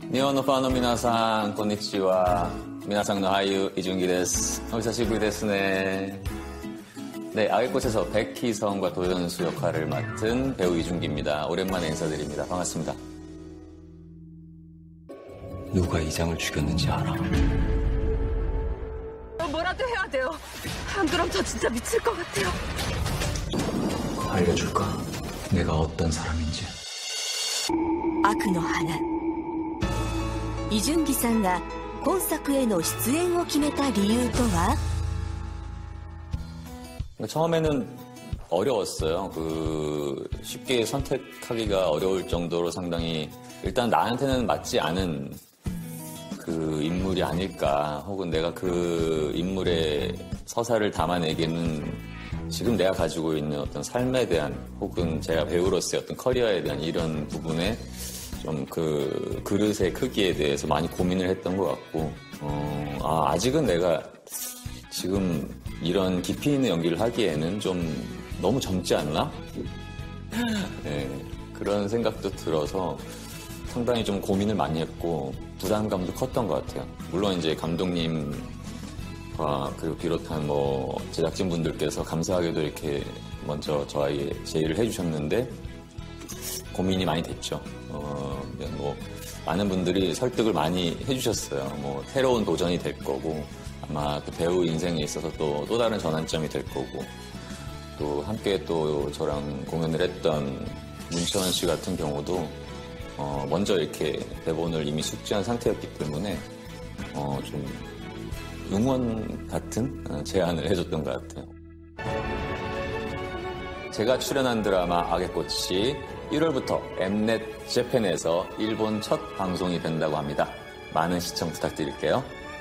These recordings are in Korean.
日本のファンの皆さん、こんにちは。皆さんの俳優、이준기です。お久しぶりですね。네, 악의꽃에서 백희성과 도연수 역할을 맡은 배우 이준기입니다. 오랜만에 인사드립니다. 반갑습니다. 누가 이장을 죽였는지 알아? 뭐라도 해야 돼요. 안 그럼 저 진짜 미칠 것 같아요. 알려줄까? 내가 어떤 사람인지. 悪の花イ・ジュンギさんが本作への出演を決めた理由とは？ 처음에는 어려웠어요. 쉽게 선택하기가 어려울 정도로 상당히 일단 나한테는 맞지 않은 그 인물이 아닐까, 혹은 내가 그 인물의 서사를 담아내기에는 지금 내가 가지고 있는 어떤 삶에 대한, 혹은 제가 배우로서의 어떤 커리어에 대한 이런 부분에 좀 그 그릇의 크기에 대해서 많이 고민을 했던 것 같고, 아직은 내가 지금 이런 깊이 있는 연기를 하기에는 좀 너무 젊지 않나? 네, 그런 생각도 들어서 상당히 좀 고민을 많이 했고 부담감도 컸던 것 같아요. 물론 이제 감독님과 그리고 비롯한 뭐 제작진분들께서 감사하게도 이렇게 먼저 저에게 제의를 해주셨는데 고민이 많이 됐죠. 뭐 많은 분들이 설득을 많이 해주셨어요. 뭐 새로운 도전이 될 거고, 아마 또 배우 인생에 있어서 또 다른 전환점이 될 거고, 또 함께 또 저랑 공연을 했던 문채원 씨 같은 경우도 먼저 이렇게 대본을 이미 숙지한 상태였기 때문에 좀 응원 같은 제안을 해줬던 것 같아요. 제가 출연한 드라마 악의꽃이 1월부터 엠넷 재팬에서 일본 첫 방송이 된다고 합니다. 많은 시청 부탁드릴게요.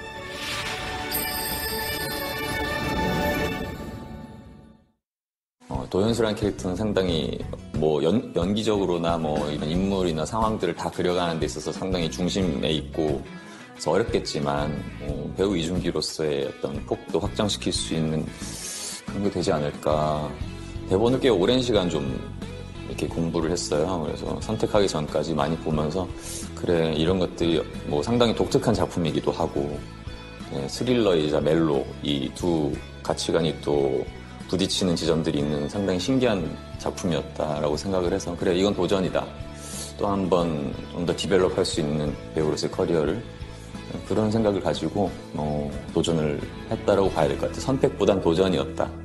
도연수라는 캐릭터는 상당히 뭐 연기적으로나 뭐 이런 인물이나 상황들을 다 그려가는 데 있어서 상당히 중심에 있고 그래서 어렵겠지만 배우 이준기로서의 어떤 폭도 확장시킬 수 있는 그런 게 되지 않을까. 대본을 꽤 오랜 시간 좀 이렇게 공부를 했어요. 그래서 선택하기 전까지 많이 보면서 그래, 이런 것들이 뭐 상당히 독특한 작품이기도 하고, 스릴러이자 멜로 이 두 가치관이 또 부딪히는 지점들이 있는 상당히 신기한 작품이었다라고 생각을 해서 그래, 이건 도전이다. 또 한 번 좀 더 디벨롭할 수 있는 배우로서의 커리어를, 그런 생각을 가지고 도전을 했다라고 봐야 될 것 같아요. 선택보단 도전이었다.